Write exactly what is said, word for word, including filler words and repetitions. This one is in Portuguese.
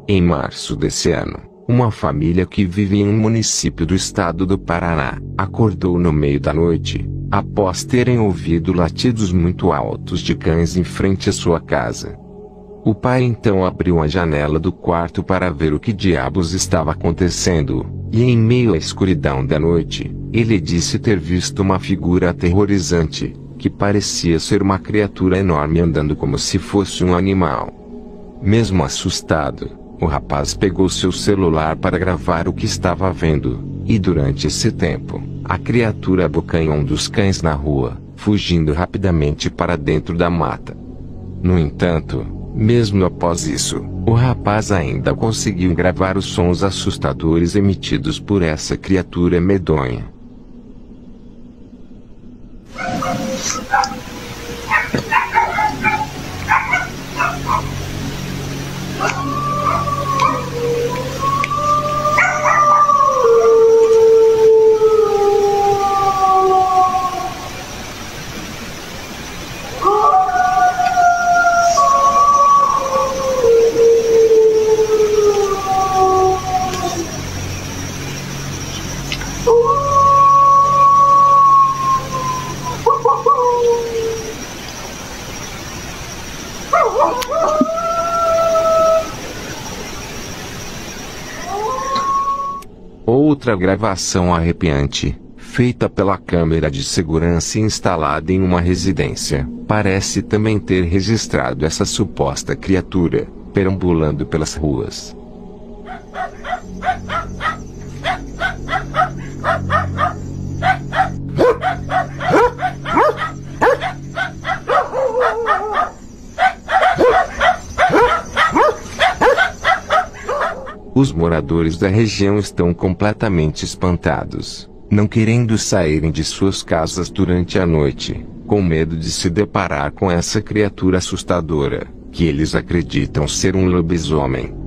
Em março desse ano, uma família que vive em um município do estado do Paraná, acordou no meio da noite, após terem ouvido latidos muito altos de cães em frente à sua casa. O pai então abriu a janela do quarto para ver o que diabos estava acontecendo, e em meio à escuridão da noite, ele disse ter visto uma figura aterrorizante, que parecia ser uma criatura enorme andando como se fosse um animal. Mesmo assustado, o rapaz pegou seu celular para gravar o que estava vendo, e durante esse tempo, a criatura abocanhou um dos cães na rua, fugindo rapidamente para dentro da mata. No entanto, mesmo após isso, o rapaz ainda conseguiu gravar os sons assustadores emitidos por essa criatura medonha. Outra gravação arrepiante, feita pela câmera de segurança instalada em uma residência, parece também ter registrado essa suposta criatura, perambulando pelas ruas. Os moradores da região estão completamente espantados, não querendo saírem de suas casas durante a noite, com medo de se deparar com essa criatura assustadora, que eles acreditam ser um lobisomem.